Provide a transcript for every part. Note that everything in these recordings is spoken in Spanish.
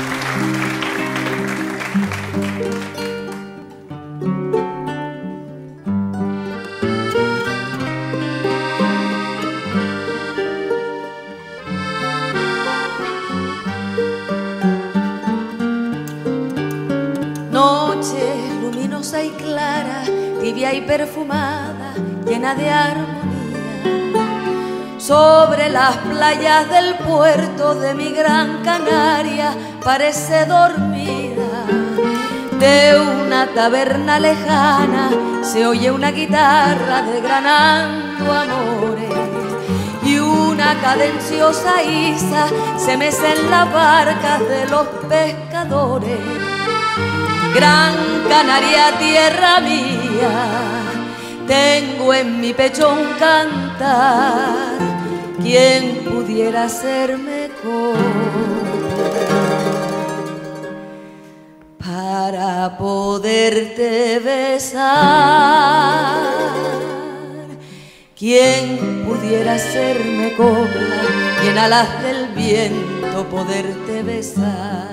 Noche luminosa y clara, tibia y perfumada, llena de armonía. Sobre las playas del puerto de mi gran Canaria parece dormida. De una taberna lejana se oye una guitarra desgranando amores, y una cadenciosa isa se mece en las barcas de los pescadores. Gran Canaria, tierra mía, tengo en mi pecho un cantar. ¿Quién pudiera hacerme copla para poderte besar? ¿Quién pudiera hacerme copla y en alas del viento poderte besar?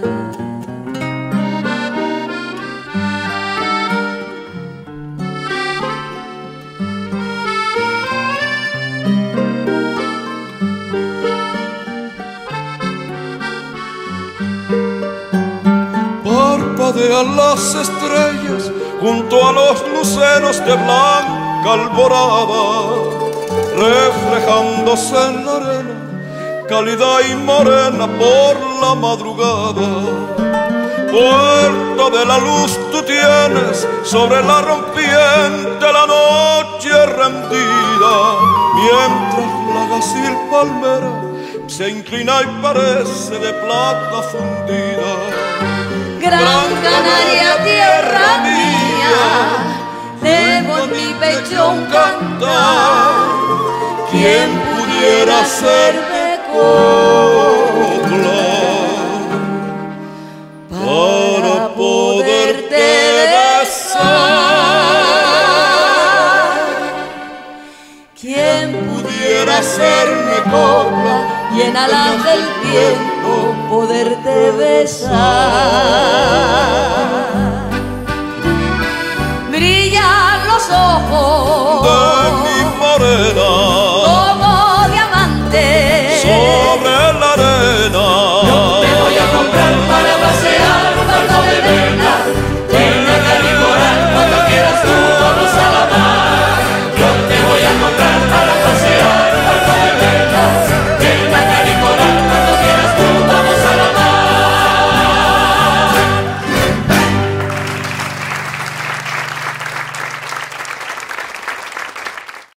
Parpadean las estrellas junto a los luceros de blanca alborada, reflejándose en la arena, cálida y morena por la madrugada. Puerto de la luz tú tienes sobre la rompiente la noche rendida, mientras la gacil palmera se inclina y parece de plata fundida. Gran Canaria, tierra mía, tengo en mi pecho un cantar. ¿Quién pudiera hacerme copla para poderte besar? ¿Quién pudiera hacerme copla y en alas del viento poderte besar? Brillan los ojos